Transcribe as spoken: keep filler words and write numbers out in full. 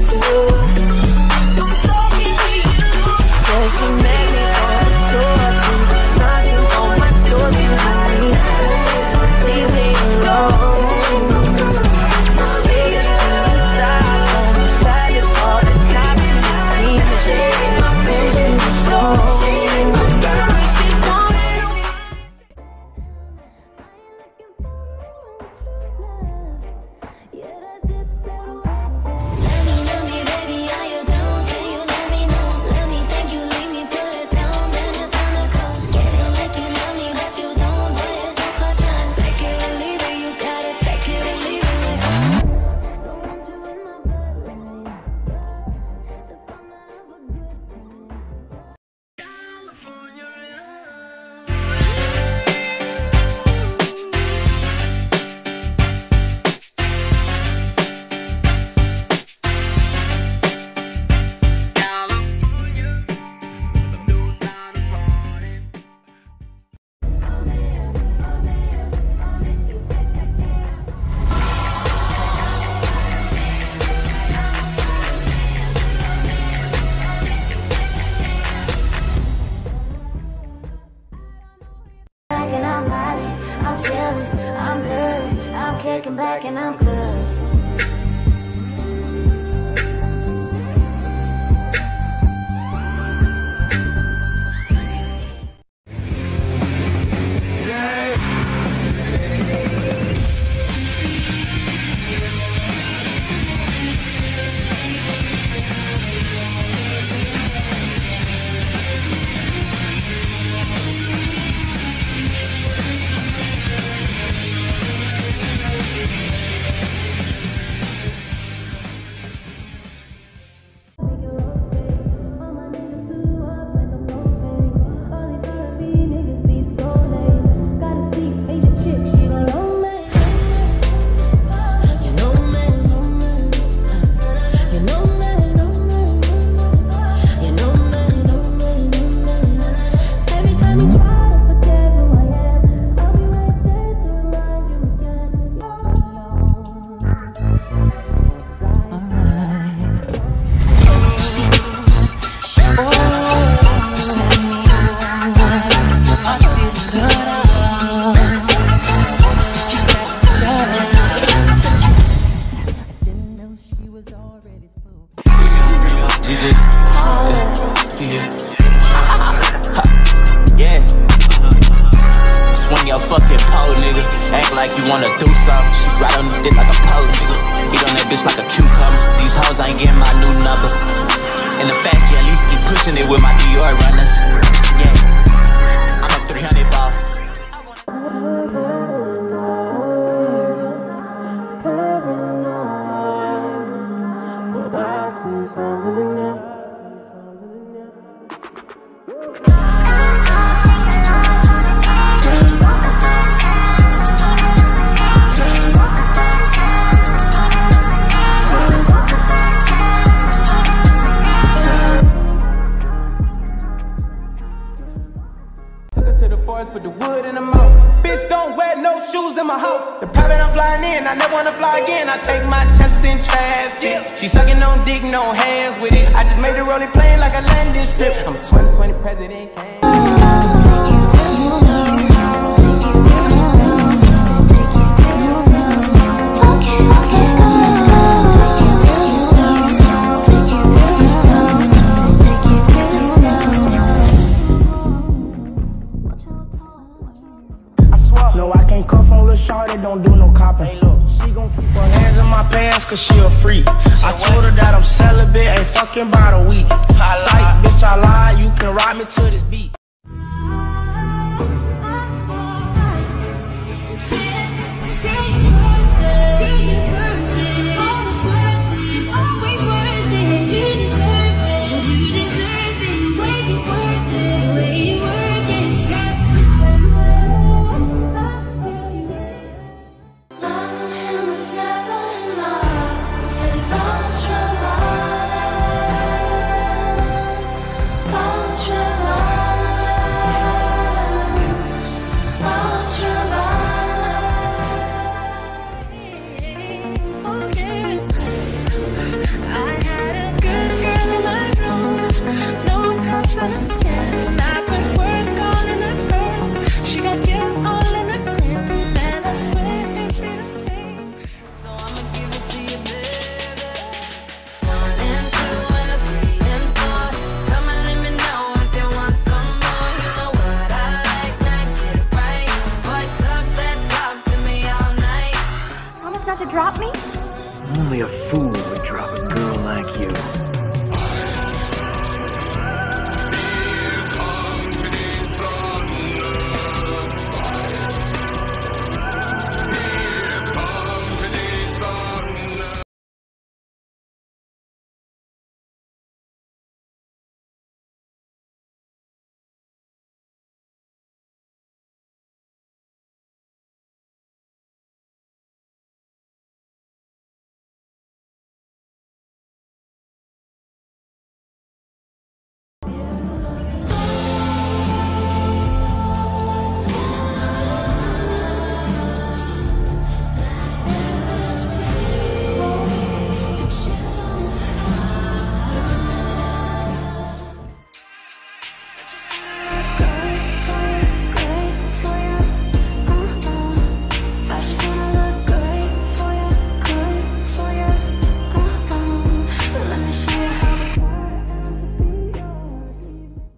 Kicking back and I'm good. Yeah. Swing your fucking pole, nigga. Act like you wanna do something. She ride on the dick like a pole, nigga. Eat on that bitch like a cucumber. These hoes ain't getting my new number. And the fact you at least keep pushing it with my Dior runners. Yeah. I'm a three hundred ball. To the forest, put the wood in the mouth. Bitch, don't wear no shoes in my house. The private I'm flying in, I never wanna fly again. I take my chances in traffic. She sucking on dick, no hands with it. I just made the rolling plane like a landing strip. I'm a twenty twenty president. No, I can't cuff on Lil' Shorty, don't do no copping. Hey, look, she gon' keep her hands in my pants cause she a freak. I told her that I'm celibate, ain't fucking about a week. Psych, bitch, I lied, you can ride me to this beat.